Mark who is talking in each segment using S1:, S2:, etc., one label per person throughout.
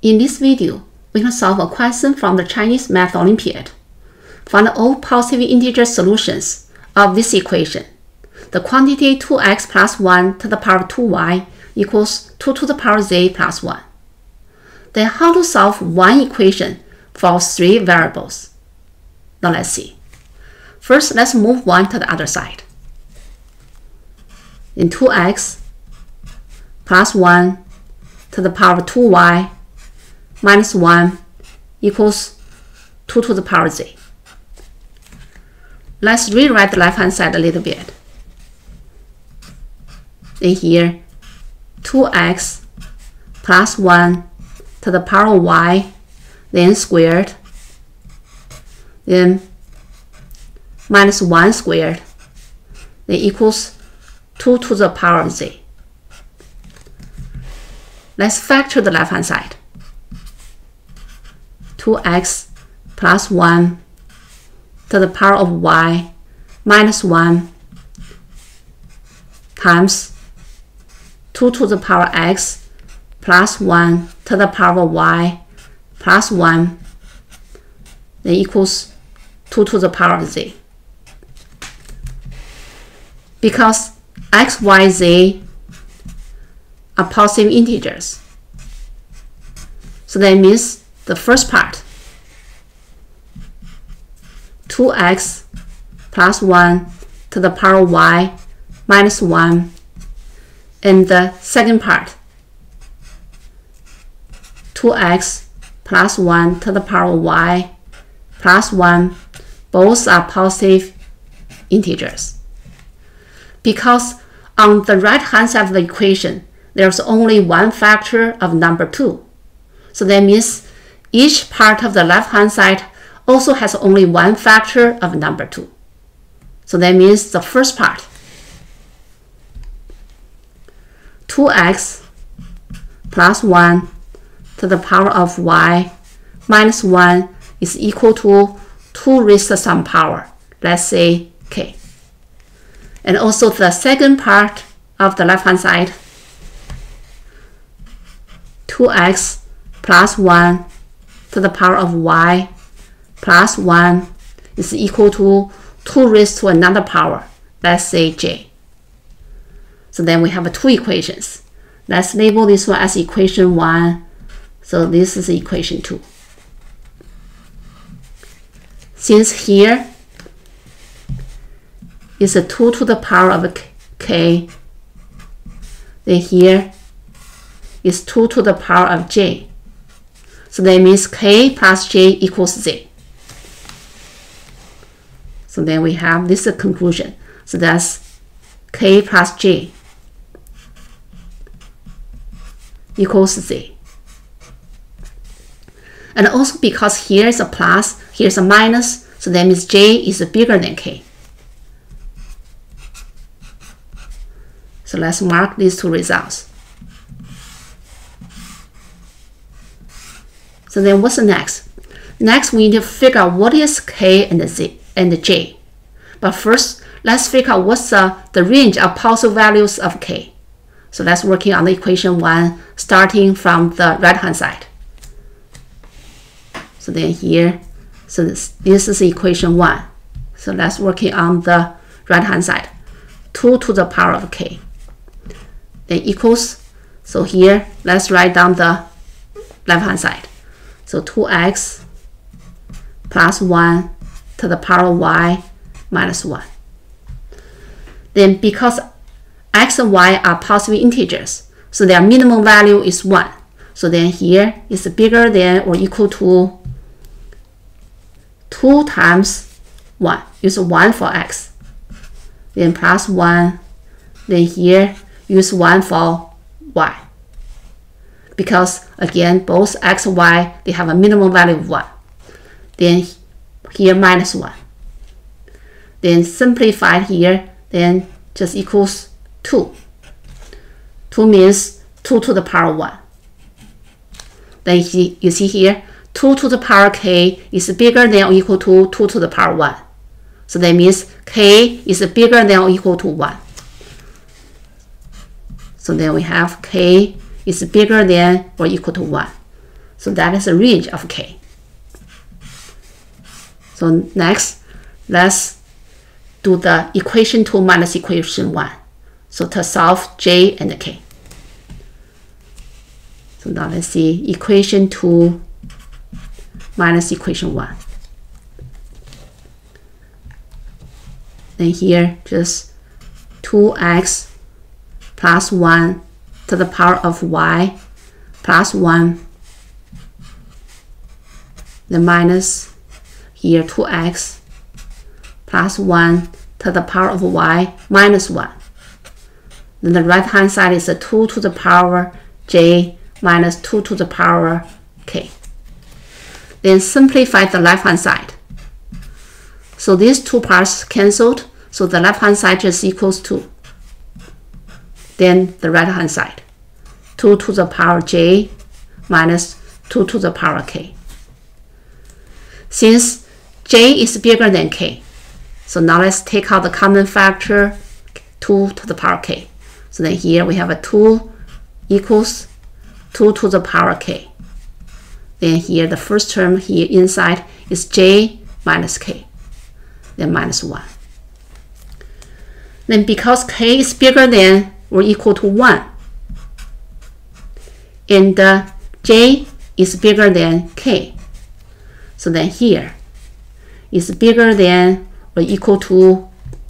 S1: In this video, we can solve a question from the Chinese Math Olympiad. Find all positive integer solutions of this equation. The quantity 2x plus 1 to the power of 2y equals 2 to the power z plus 1. Then how to solve one equation for three variables? Now let's see. First, let's move 1 to the other side. In 2x plus 1 to the power of 2y minus 1 equals 2 to the power z. Let's rewrite the left-hand side a little bit. In here, 2x plus 1 to the power of y, then squared, then minus 1 squared, then equals 2 to the power of z. Let's factor the left-hand side. 2x plus 1 to the power of y minus 1 times 2 to the power x plus 1 to the power of y plus 1, then equals 2 to the power of z. Because x, y, z are positive integers, so that means the first part, 2x plus 1 to the power of y minus 1, and the second part, 2x plus 1 to the power of y plus 1, both are positive integers. Because on the right-hand side of the equation, there's only one factor of number 2. So that means each part of the left-hand side also has only one factor of number 2. So that means the first part, 2x plus 1 to the power of y minus 1 is equal to 2 raised to some power, let's say k. And also the second part of the left-hand side, 2x plus 1 to the power of y plus 1 is equal to 2 raised to another power, let's say j. So then we have two equations. Let's label this one as equation 1. So this is equation 2. Since here is a 2 to the power of k, then here is 2 to the power of j. So that means k plus j equals z. So then we have this conclusion. So that's k plus j equals z. And also because here is a plus, here is a minus, so that means j is bigger than k. So let's mark these two results. So then what's the next? Next, we need to figure out what is k and z and j. But first, let's figure out what's the range of possible values of k. So let's working on the equation 1, starting from the right-hand side. So then here, so this is equation 1. So let's working on the right-hand side. 2 to the power of k. Then equals, so here, let's write down the left-hand side. So 2x plus 1 to the power of y minus 1. Then because x and y are positive integers, so their minimum value is 1. So then here is bigger than or equal to 2 times 1. Use 1 for x. Then plus 1. Then here use 1 for y. Because again, both x and y, they have a minimum value of 1. Then here minus 1. Then simplify here, then just equals 2. 2 means 2 to the power 1. Then you see here, 2 to the power k is bigger than or equal to 2 to the power 1. So that means k is bigger than or equal to 1. So then we have k is bigger than or equal to 1. So that is a range of k. So next, let's do the equation 2 minus equation 1. So to solve j and k. So now let's see equation 2 minus equation 1. Then here just 2x plus 1 to the power of y plus 1. Then minus here 2x plus 1 to the power of y minus 1. Then the right hand side is a 2 to the power j minus 2 to the power k. Then simplify the left hand side. So these two parts cancelled, so the left hand side just equals 2. Then the right hand side, 2 to the power j minus 2 to the power k. Since j is bigger than k, so now let's take out the common factor 2 to the power k. So then here we have a 2 equals 2 to the power k. Then here the first term here inside is j minus k, then minus 1. Then because k is bigger than or equal to 1, and j is bigger than k, so then here is bigger than or equal to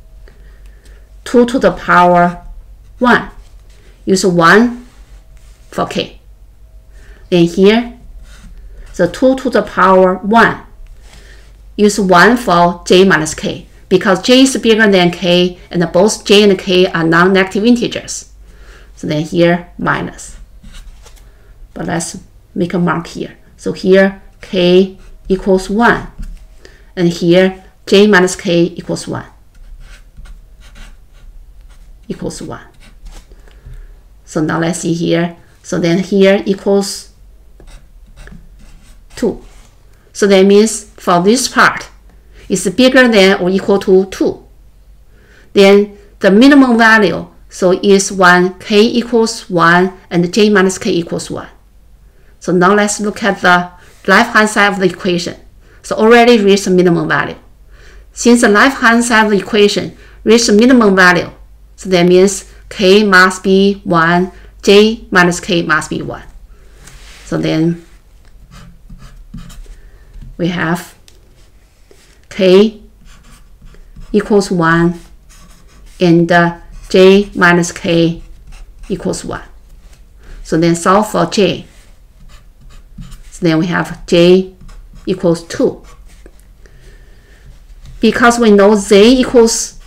S1: 2 to the power 1. Use 1 for k. Then here, the 2 to the power 1. Use 1 for j minus k, because j is bigger than k, and both j and k are non-negative integers. So then here, minus. But let's make a mark here. So here, k equals 1. And here, j minus k equals 1. Equals 1. So now let's see here. So then here equals 2. So that means for this part, it's bigger than or equal to 2. Then the minimum value, so is 1, k equals 1, and j minus k equals 1. So now let's look at the left-hand side of the equation. So already reached the minimum value. Since the left-hand side of the equation reached the minimum value, so that means k must be 1, j minus k must be 1. So then we have k equals 1 and j minus k equals 1. So then solve for j. So then we have j equals 2. Because we know z equals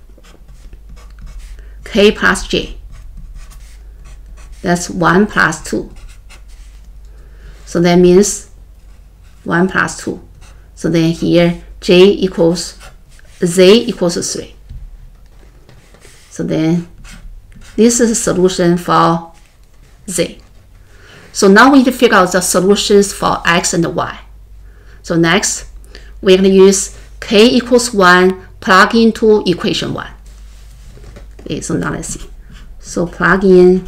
S1: k plus j. That's 1 plus 2. So that means 1 plus 2. So then here j equals z equals 3. So then this is a solution for z. So now we need to figure out the solutions for x and y. So next, we're going to use k equals 1 plug into equation 1. Okay, so now let's see. So plug in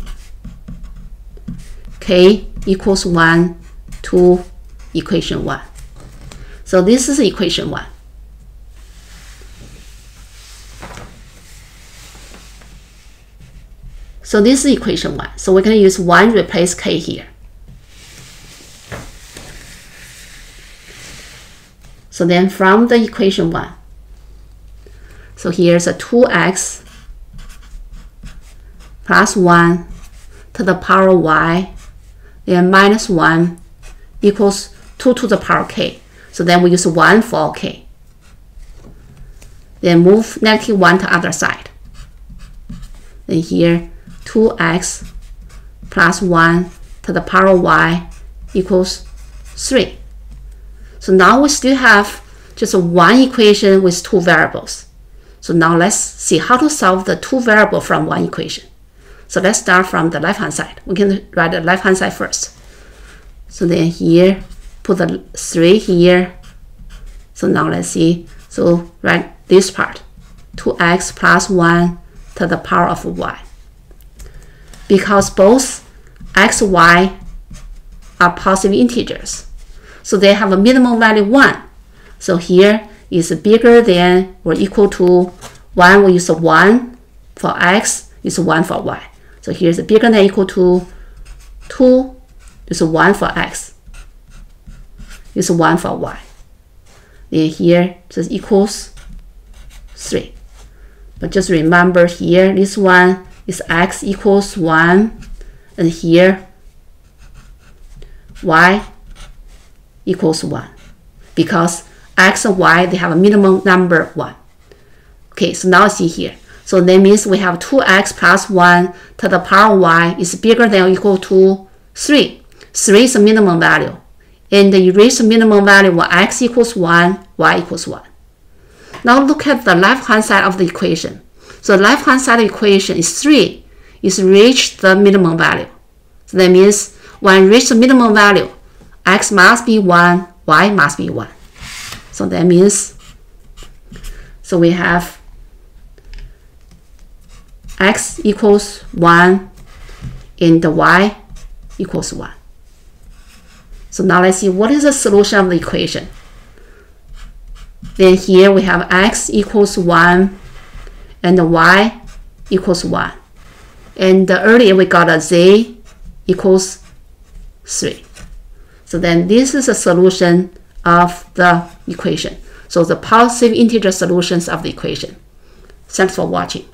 S1: k equals 1 to equation 1. So this is equation 1. So this is equation 1. So we're going to use 1 replace k here. So then from the equation 1, so here's a 2x plus 1 to the power y, then minus 1 equals 2 to the power k. So then we use 1 for k. Then move negative 1 to other side. Then here 2x plus 1 to the power y equals 3. So now we still have just one equation with 2 variables. So now let's see how to solve the 2 variables from one equation. So let's start from the left-hand side. We can write the left-hand side first. So then here, put the 3 here. So now let's see. So write this part, 2x plus 1 to the power of y. Because both x, y are positive integers. So they have a minimum value 1. So here is bigger than or equal to 1. We use 1 for x, is 1 for y. So here's bigger than or equal to 2 is 1 for x, is 1 for y. Then here just equals 3. But just remember here, this one is x equals 1, and here y equals 1, because x and y, they have a minimum number 1. Okay, so now see here. So that means we have 2x plus 1 to the power y is bigger than or equal to 3. 3 is a minimum value. And you reach the minimum value when x equals 1, y equals 1. Now look at the left-hand side of the equation. So the left-hand side of the equation is 3. It's reached the minimum value. So that means when reach the minimum value, x must be 1, y must be 1. So that means, so we have x equals 1 and the y equals 1. So now let's see what is the solution of the equation. Then here we have x equals 1 and y equals 1. And earlier we got a z equals 3. So then this is a solution of the equation. So the positive integer solutions of the equation. Thanks for watching.